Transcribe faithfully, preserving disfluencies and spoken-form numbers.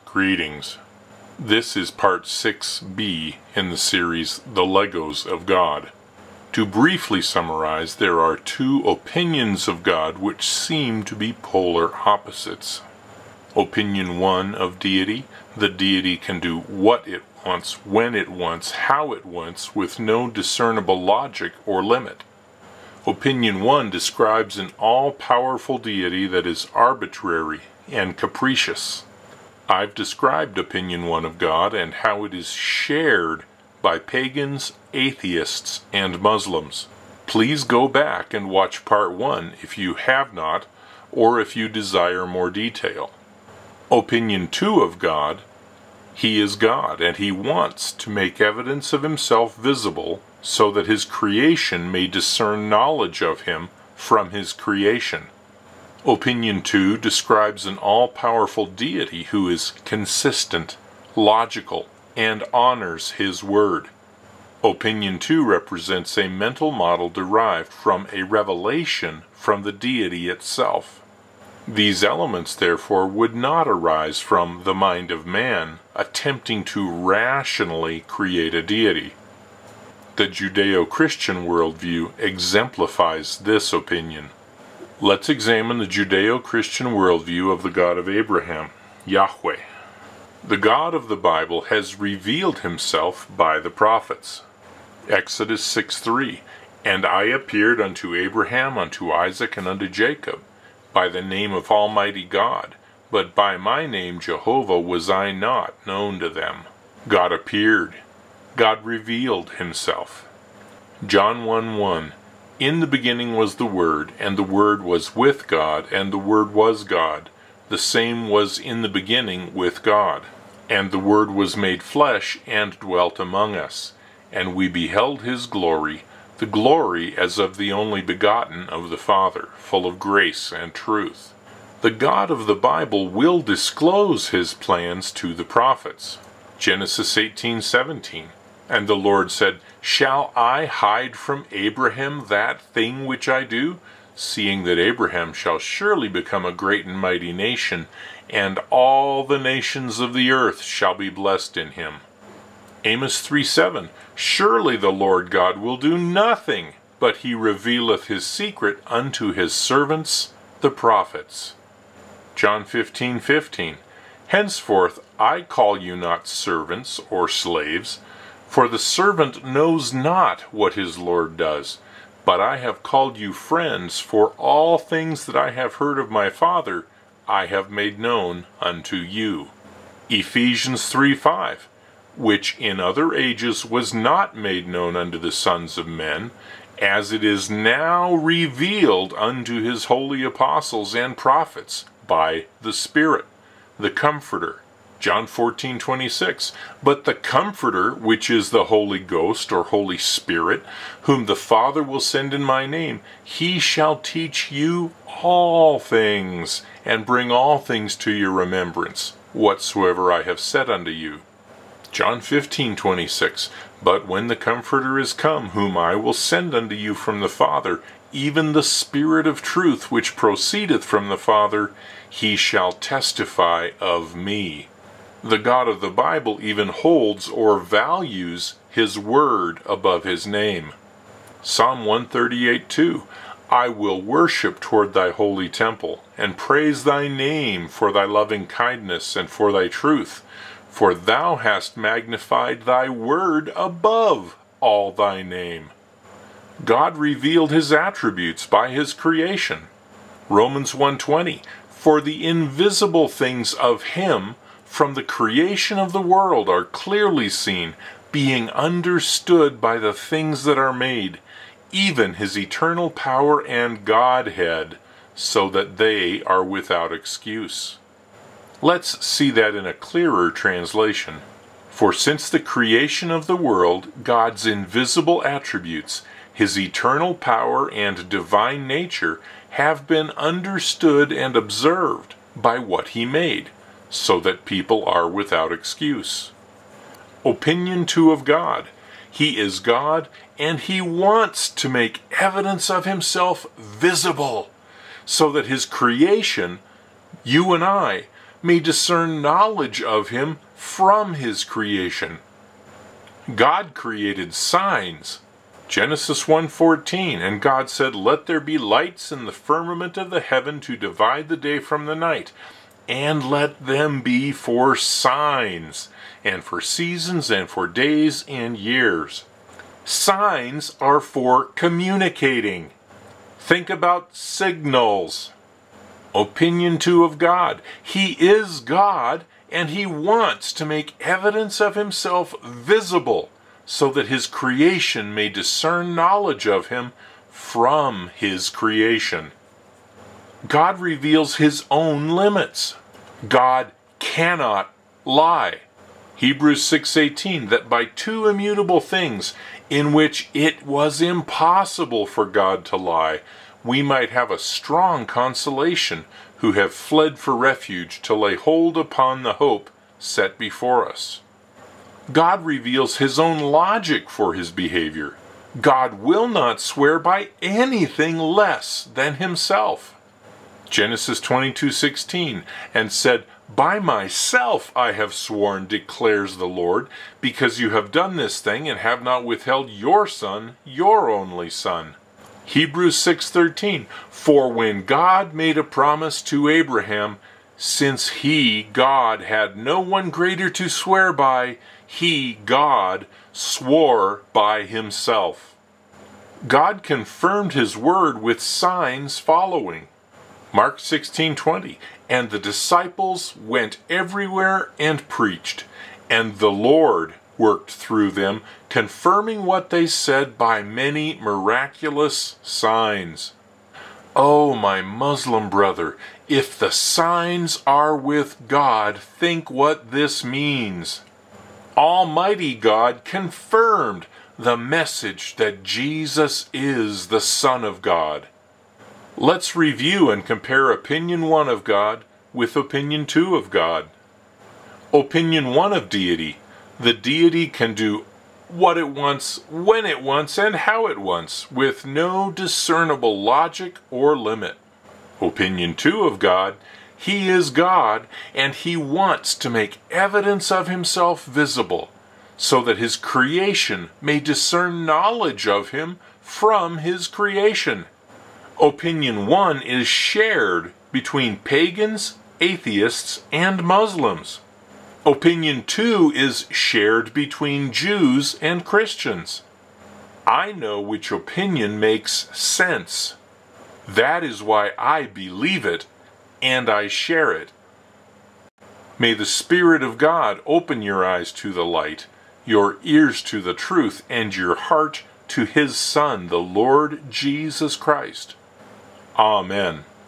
Greetings. This is part six B in the series The Legos of God. To briefly summarize, there are two opinions of God which seem to be polar opposites. Opinion one of deity: the deity can do what it wants, when it wants, how it wants, with no discernible logic or limit. Opinion one describes an all-powerful deity that is arbitrary and capricious. I've described opinion one of God and how it is shared by pagans, atheists, and Muslims. Please go back and watch part one if you have not, or if you desire more detail. Opinion two of God: He is God, and He wants to make evidence of Himself visible so that His creation may discern knowledge of Him from His creation. Opinion two describes an all-powerful deity who is consistent, logical, and honors His word. Opinion two represents a mental model derived from a revelation from the deity itself. These elements, therefore, would not arise from the mind of man attempting to rationally create a deity. The Judeo-Christian worldview exemplifies this opinion. Let's examine the Judeo-Christian worldview of the God of Abraham, Yahweh. The God of the Bible has revealed Himself by the prophets. Exodus six three, "And I appeared unto Abraham, unto Isaac, and unto Jacob, by the name of Almighty God, but by my name Jehovah was I not known to them." God appeared. God revealed Himself. John one one, "In the beginning was the Word, and the Word was with God, and the Word was God. The same was in the beginning with God. And the Word was made flesh, and dwelt among us. And we beheld His glory, the glory as of the only begotten of the Father, full of grace and truth." The God of the Bible will disclose His plans to the prophets. Genesis eighteen seventeen, "And the Lord said, Shall I hide from Abraham that thing which I do? Seeing that Abraham shall surely become a great and mighty nation, and all the nations of the earth shall be blessed in him." Amos three seven, "Surely the Lord God will do nothing, but He revealeth His secret unto His servants the prophets." John fifteen fifteen, "Henceforth I call you not servants or slaves, for the servant knows not what his Lord does, but I have called you friends, for all things that I have heard of my Father I have made known unto you." Ephesians three five, "Which in other ages was not made known unto the sons of men, as it is now revealed unto His holy apostles and prophets by the Spirit, the Comforter." John fourteen twenty-six, "But the Comforter, which is the Holy Ghost or Holy Spirit, whom the Father will send in my name, He shall teach you all things, and bring all things to your remembrance, whatsoever I have said unto you." John fifteen twenty-six, "But when the Comforter is come, whom I will send unto you from the Father, even the Spirit of truth, which proceedeth from the Father, He shall testify of me." The God of the Bible even holds or values His word above His name. Psalm one thirty-eight two, "I will worship toward thy holy temple, and praise thy name for thy loving kindness and for thy truth. For thou hast magnified thy word above all thy name." God revealed His attributes by His creation. Romans one twenty, "For the invisible things of Him from the creation of the world are clearly seen, being understood by the things that are made, even His eternal power and Godhead, so that they are without excuse." Let's see that in a clearer translation. "For since the creation of the world, God's invisible attributes, His eternal power and divine nature, have been understood and observed by what He made, so that people are without excuse." Opinion two of God: He is God, and He wants to make evidence of Himself visible, so that His creation, you and I, may discern knowledge of him from his creation. God created signs. Genesis one fourteen, and God said, "Let there be lights in the firmament of the heaven to divide the day from the night, and let them be for signs, and for seasons, and for days and years." Signs are for communicating. Think about signals. Opinion two of God. He is God, and he wants to make evidence of himself visible, so that his creation may discern knowledge of him from his creation. God reveals his own limits. God cannot lie. Hebrews six eighteen, that by two immutable things, in which it was impossible for God to lie, we might have a strong consolation, who have fled for refuge to lay hold upon the hope set before us. God reveals his own logic for his behavior. God will not swear by anything less than himself. Genesis twenty-two sixteen, and said, "By myself I have sworn, declares the Lord, because you have done this thing and have not withheld your son, your only son." Hebrews six thirteen, for when God made a promise to Abraham, since he, God, had no one greater to swear by, he, God, swore by himself. God confirmed his word with signs following. Mark sixteen twenty, and the disciples went everywhere and preached, and the Lord worked through them, confirming what they said by many miraculous signs. Oh, my Muslim brother, if the signs are with God, think what this means. Almighty God confirmed the message that Jesus is the Son of God. Let's review and compare opinion one of God with opinion two of God. Opinion one of deity. The deity can do what it wants, when it wants, and how it wants, with no discernible logic or limit. Opinion two of God. He is God, and he wants to make evidence of himself visible, so that his creation may discern knowledge of him from his creation. Opinion one is shared between pagans, atheists, and Muslims. Opinion two is shared between Jews and Christians. I know which opinion makes sense. That is why I believe it, and I share it. May the Spirit of God open your eyes to the light, your ears to the truth, and your heart to his Son, the Lord Jesus Christ. Amen.